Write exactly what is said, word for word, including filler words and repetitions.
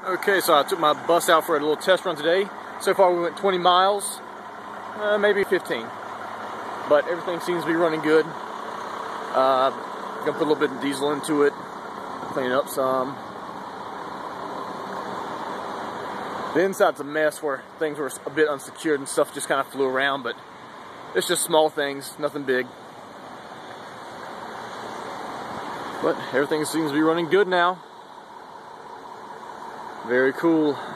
Okay, so I took my bus out for a little test run today. So far we went twenty miles, uh, maybe fifteen. But everything seems to be running good. Uh, gonna put a little bit of diesel into it, clean it up some. The inside's a mess where things were a bit unsecured and stuff just kind of flew around, but it's just small things, nothing big. But everything seems to be running good now. Very cool.